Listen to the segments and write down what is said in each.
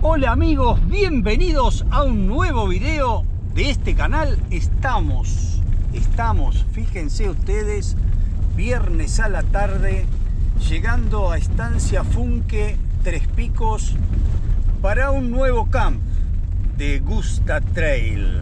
Hola amigos, bienvenidos a un nuevo video de este canal. Estamos, fíjense ustedes, viernes a la tarde, llegando a Estancia Funke, Tres Picos, para un nuevo camp de Gusta Trail.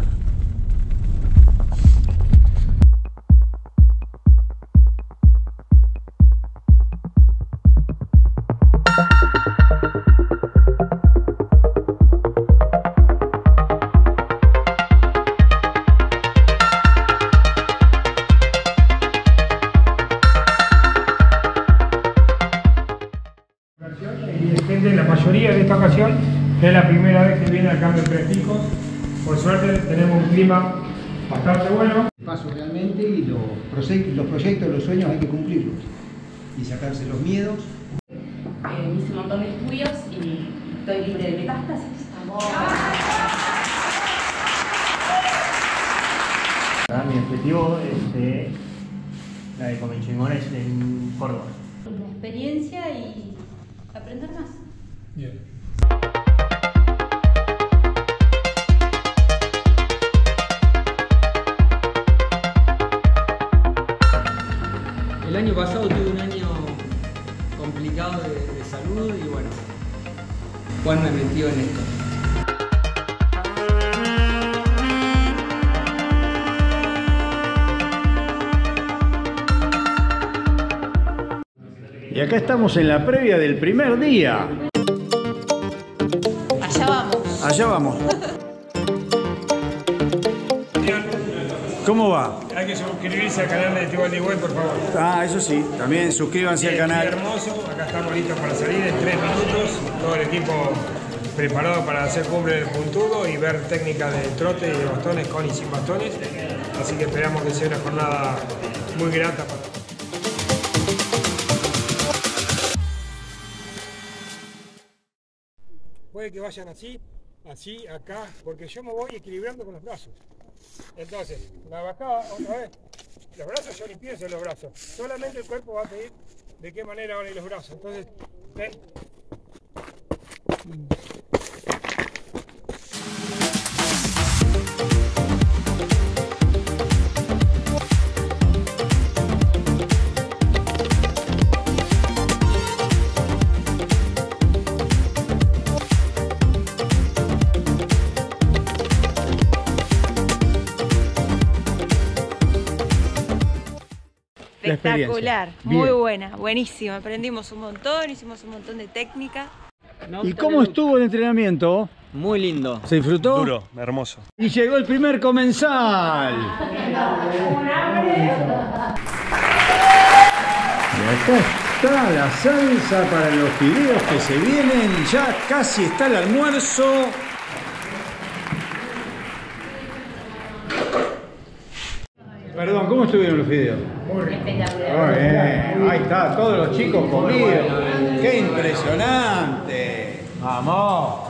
La mayoría de esta ocasión es la primera vez que viene al campo de Tres Picos. Por suerte tenemos un clima bastante bueno. Paso realmente y los proyectos, los sueños hay que cumplirlos y sacarse los miedos. Hice un montón de estudios y estoy libre de metástasis. Mi objetivo es la de Comechingones en Córdoba. La experiencia y aprender más. Bien. El año pasado tuve un año complicado de salud y bueno, Juan me metió en esto. Y acá estamos en la previa del primer día. Allá vamos. Allá vamos. ¿Cómo va? Hay que suscribirse al canal de Tibol Web, por favor. Ah, eso sí, también suscríbanse al canal. Hermoso, acá estamos listos para salir en 3 minutos. Todo el equipo preparado para hacer cumbre del puntudo y ver técnicas de trote y de bastones con y sin bastones. Así que esperamos que sea una jornada muy grata para todos. Puede que vayan así, acá, porque yo me voy equilibrando con los brazos. Entonces, la bajada otra vez. Los brazos yo ni pienso en los brazos. Solamente el cuerpo va a pedir de qué manera van a ir los brazos. Entonces, ven. Espectacular, muy buena, buenísima. Aprendimos un montón, hicimos un montón de técnica. ¿Y cómo estuvo el entrenamiento? Muy lindo. ¿Se disfrutó? Duro, hermoso. Y llegó el primer comensal. Y acá está la salsa para los fideos que se vienen. Ya casi está el almuerzo. Perdón, ¿cómo estuvieron los fideos? Muy rico. Muy bien. Ahí está, todos los chicos comidos. ¡Qué impresionante! ¡Vamos!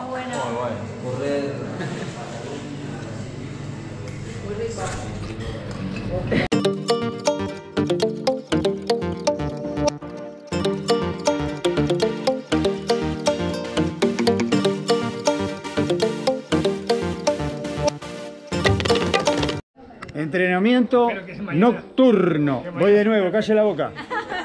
Entrenamiento nocturno. Voy de nuevo, calle la boca.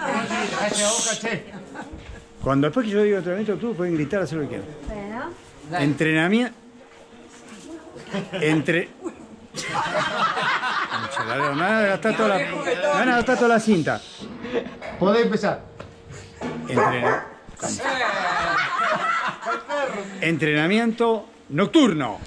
Cuando después que yo digo entrenamiento nocturno pueden gritar, hacer lo que quieran. Bueno. Entrenamiento. Me van a gastar toda la cinta. Podés empezar. Entrenamiento nocturno.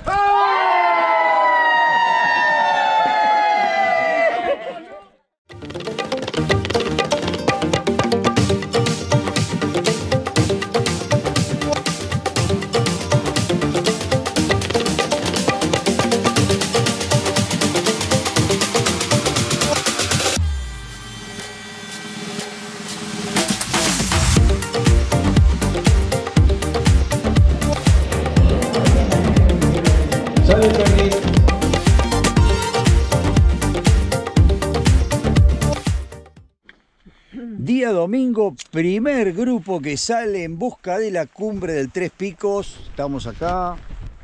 domingo, primer grupo que sale en busca de la cumbre del Tres Picos. Estamos acá.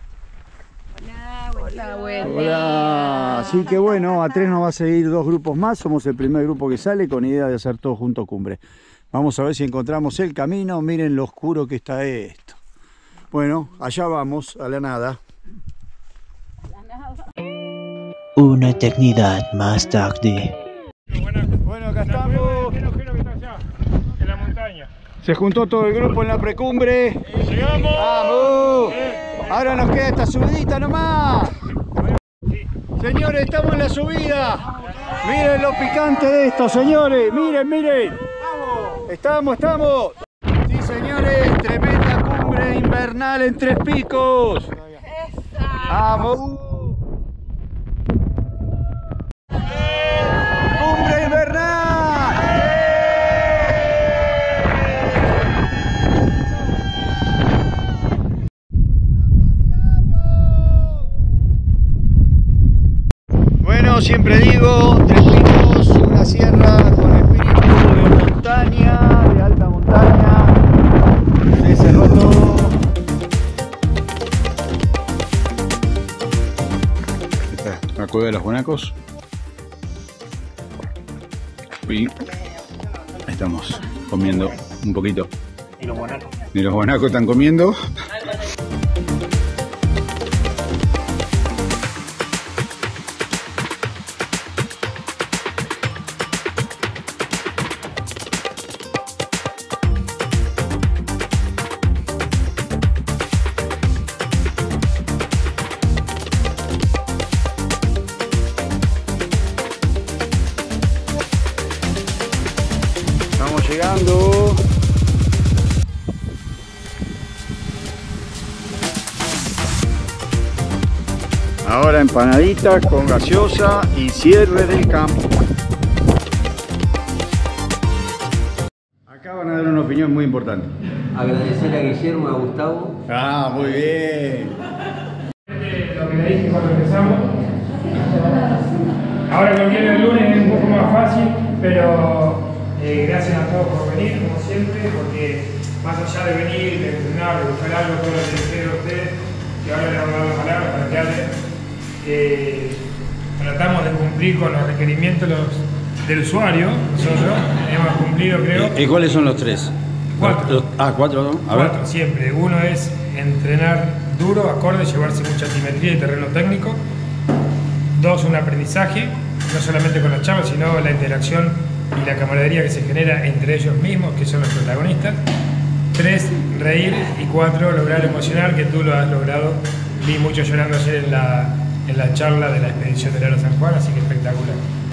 Hola. Así que bueno, a 3 nos va a seguir 2 grupos más. Somos el primer grupo que sale con idea de hacer todo junto cumbre. Vamos a ver si encontramos el camino. Miren lo oscuro que está esto. Bueno, allá vamos, a la nada. Una eternidad más tarde. Bueno, acá estamos. ¿Qué que está allá? En la montaña. Se juntó todo el grupo en la precumbre. ¡Llegamos! ¡Vamos! Ahora nos queda esta subidita nomás. Señores, estamos en la subida. Miren lo picante de esto, señores. Miren, miren. Estamos. Sí, señores, tremenda cumbre invernal en Tres Picos. ¡Vamos! ¡Cumbre invernal! Bueno, siempre digo, Tres Picos, una sierra con espíritu de montaña, de alta montaña. Se cerró todo. Esta es la cueva de los guanacos. Y estamos comiendo un poquito. Y los guanacos. Y los guanacos están comiendo. Estamos llegando. Ahora empanaditas con gaseosa y cierre del campo. Acá van a dar una opinión muy importante. Agradecer a Guillermo y a Gustavo. Ah, muy bien. Lo que le dije cuando empezamos. Ahora que viene el lunes es un poco más fácil, pero gracias a todos por venir, como siempre, porque más allá de venir, de entrenar, de buscar algo, todo lo que les quede a ustedes, que ahora les vamos a dar la palabra para que hablen, tratamos de cumplir con los requerimientos del usuario. Nosotros hemos cumplido, creo. ¿Y cuáles son los 3? 4. 4, ¿no? A 4 siempre. Uno es entrenar duro, acorde, llevarse mucha altimetría y terreno técnico. 2, un aprendizaje, no solamente con los chavos, sino la interacción y la camaradería que se genera entre ellos mismos, que son los protagonistas. 3, reír. Y 4, lograr emocionar, que tú lo has logrado. Vi mucho llorando ayer en la charla de la expedición del Aro San Juan, así que espectacular.